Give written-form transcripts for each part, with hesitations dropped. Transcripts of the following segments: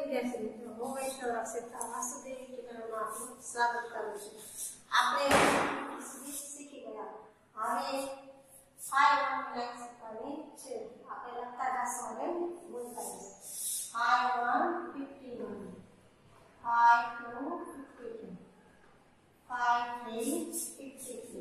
વિદ્યાર્થી મિત્રો, હું વૈષ્ણવ રક્ષિતા વાસુદેવી ચેનલમાં આપનું સ્વાગત કરું છું. આપણે શીખી ગયા. હવે 5 1 શીખવાની છે. આપણે લખતા જાશું અને બોલતા જશું. 5 1 51 5 2 52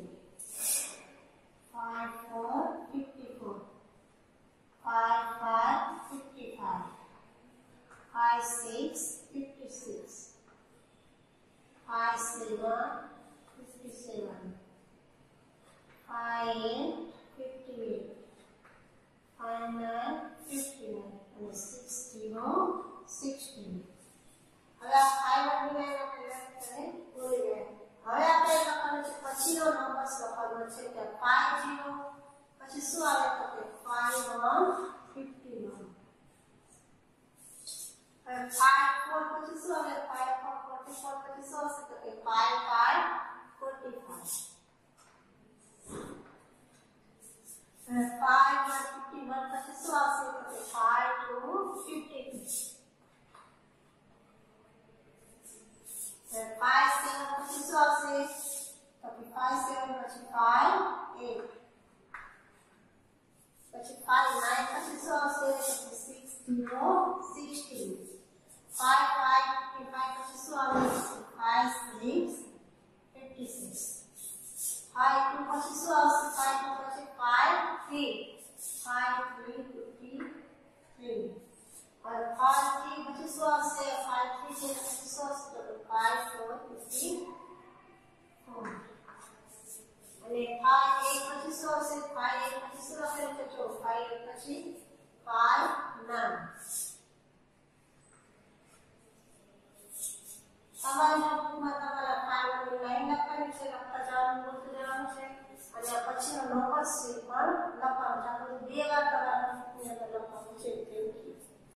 5 3 53 5 4 54 5 5 6 56 5 7 57 5 8 58 5 9 59 અને 60 60. હવે આ 5 1 આપણે લખીને બોલી ગયા. હવે આપણે લખવાનું છે પછીનો નંબર લખવાનો છે કે 50 પછી શું આવે તો કે 51 51. હવે 54 પછી શું આવે 54 44 પછી શું આવશે તો કે 55 45. હવે 5 1 51 પછી શું આવશે તો કે 5 2 52. 5 7 પછી શું આવશે તો કે 5 7 પછી 5 8 પછી 5 9 પછી શું આવશે તો 6 0 16 5 5 55 પછી શું આવશે 5 6 56 5 2 પછી શું આવશે 5 2 પછી 5 3 5 3 53 और 5 3 પછી શું આવશે 5 3 છે પછી શું આવશે તો 5 4 54 અને 5 8 પછી શું આવશે 5 8 પછી શું આવશે તો જો 5 8 પછી 5 9. તમારા નોટબુકમાં તમારા 5 ની લાઈન લખવાની છે, લખતા જવાનું બોલતું જવાનું છે અને પછીનો નંબર છે પણ લખવાનું છે. આપણે બે વાર તમારા નોટબુકની અંદર લખવાનું છે.